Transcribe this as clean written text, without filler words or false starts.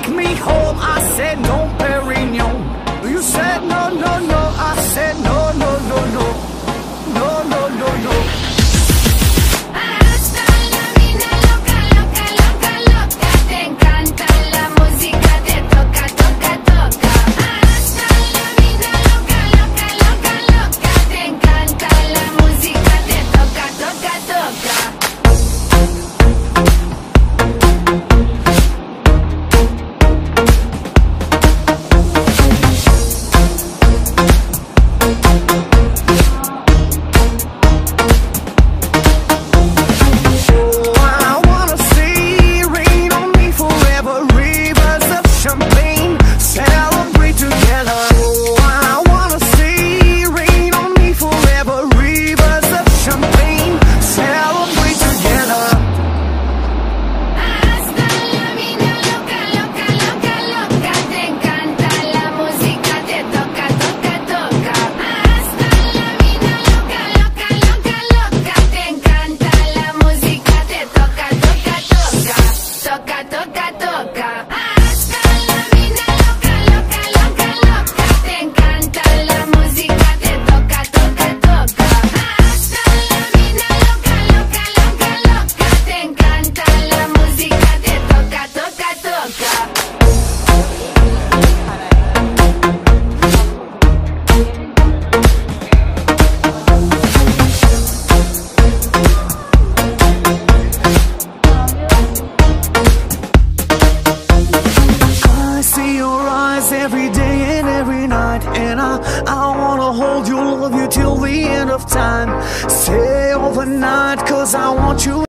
take me home. I said no, Perignon. You said no, no, no. I said no, no, no, no. No, no, no, no. Hasta la vida loca, loca, loca, loca. Te encanta la música, te toca, toca, toca. Hasta la vida loca, loca, loca, loca. Te encanta la música, te toca, toca, toca. Every day and every night, and I wanna hold you, love you till the end of time. Stay overnight, 'cause I want you.